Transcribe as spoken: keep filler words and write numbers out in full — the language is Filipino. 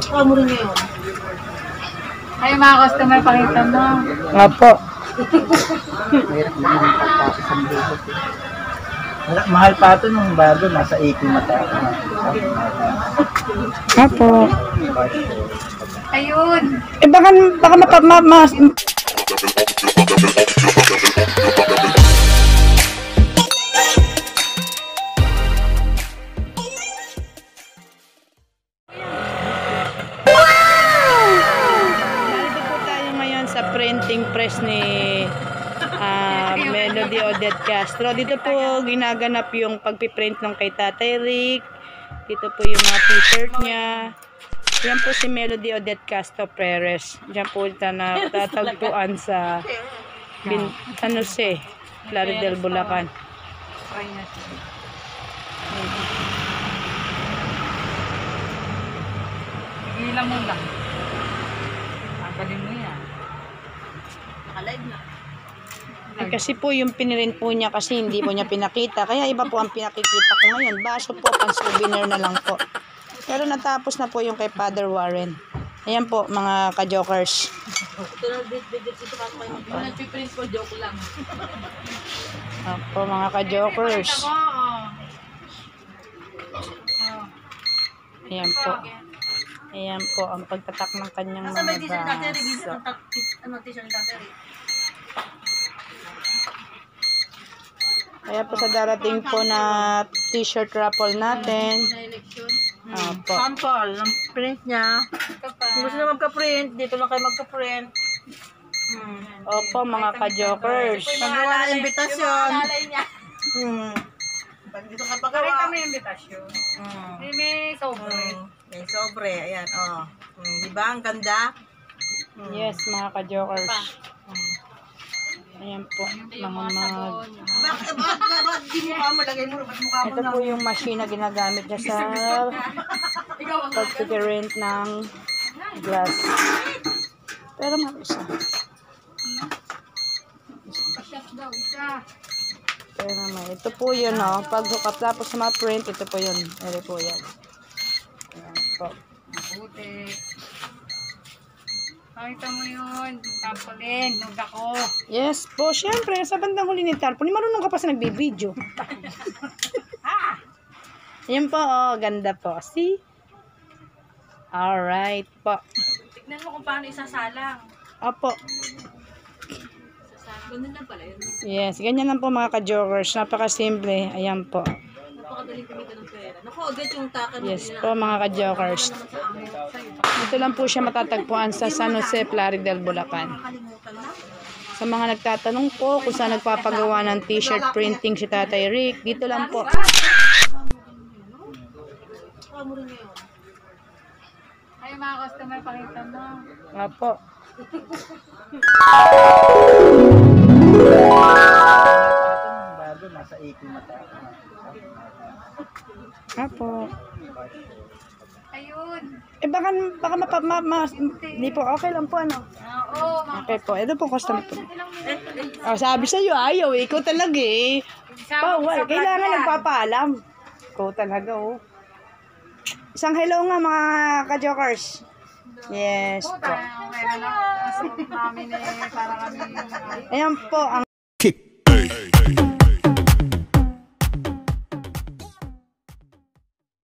Saka mo rin ngayon. Ay, mga customer, pakita mo. Nga po. Mahal pa ito nung bago, nasa eighty mata. Nga po. Ayun. Eh baka, baka mapa, ma, ma, sa printing press ni uh, Melody Odette Castro. Dito po ginaganap yung pagpiprint ng kay Tatay Rick. Dito po yung mga t-shirt niya. Yan po si Melody Odette Castro Perez. Diyan po ito na tatagpuan sa Bin, San Jose, Plaridel, Bulacan. Ilan mo lang. Tanggalin mo yan. Nakalive na. Eh, kasi po yung pinirint po niya kasi hindi po niya pinakita. Kaya iba po ang pinakikita ko ngayon. Baso po, pang souvenir na lang po. Pero natapos na po yung kay Father Warren. Ayan po mga ka-jokers. Ito na bit-bit ito pa kayo. Yung nagpiprint ko, joke lang. Opo mga ka-jokers. Ayan po. Ayan po ang pagtatak ng kanyang Nasa may mga t-shirt natin, release baso. ang t-shirt natin. Kaya po sa darating po na t-shirt raffle natin. Opo. Sample ng print niya. Kung gusto na magka-print, dito lang kayo magka-print. Hmm. Opo mga ka-jokers. Magawa ng invitasyon. Hmm. Dito ka pagawa. Pakita mo yung invitation. Hmm. May may sobre. Hmm. May sobre. Ayan, oh. Hmm. Diba? Ang ganda. Hmm. Yes mga ka-jokers. Hmm. Ayan po. Mga mag... Bakit? Bakit? Bakit? Di mukha mo. Lagay mo. Ba't mukha mo Ito na? po yung machine na ginagamit niya sa pagpiprint ng glass. Pero mag-isa. daw, isa. Pero naman, ito po yun, no? Pag hook up tapos sa mga print, ito po yun. Ito po yan. Ayan po. Mabuti. Pakita mo yun. Tarpaulin. Nuda ko. Yes po, syempre, sa bandang huli ni Tarpaulin, marunong ka pa sa nagbibideo. Ayan po, oh, ganda po. See? Alright po. Tignan mo kung paano isasalang. Opo. Isasalang. Ganun lang pala yun. Yes, ganyan lang po mga ka-jokers. Napakasimple. Ayan po. Napakadaling kumita ng pera. Naku, agad yung takan mo. Yes po mga ka-jokers. Ito lang po siya matatagpuan sa San Jose, Plaridel, Bulacan. Nakalimutan na. Sa mga nagtatanong po kung saan nagpapagawa ng t-shirt printing si Tatay Rick, dito lang po. Saka mo rin ngayon. Ay, mga customer, pakita mo. Nga po. Bago, nasa eighty mata. Nga po. Ayun. Eh baka, baka mapa, ma, ma, hindi po, okay lang po ano. Oo, mga Okay po, ito po customer po. ilang Oh, sabi sa'yo, ayaw eh, ikaw talaga eh. Bawal, kailangan nagpapaalam. Ikaw talaga oh. Isang hello nga mga ka-jokers. Yes po. Meron ako. Namin eh, para kami yung... Ayan po ang